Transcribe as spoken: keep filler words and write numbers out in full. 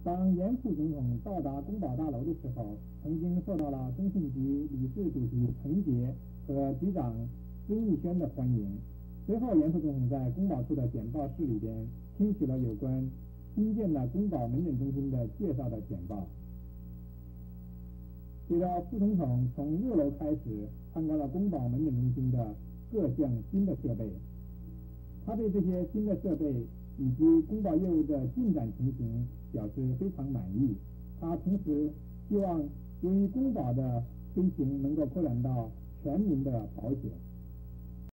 当严副总统到达公保大楼的时候，曾经受到了中信局理事主席陈杰和局长孙逸轩的欢迎。随后，严副总统在公保处的简报室里边听取了有关新建的公保门诊中心的介绍的简报。接着，副总统从六楼开始参观了公保门诊中心的各项新的设备。他对这些新的设备以及公保业务的进展情形表示非常满意。他同时希望由于公保的推行能够扩展到全民的保险。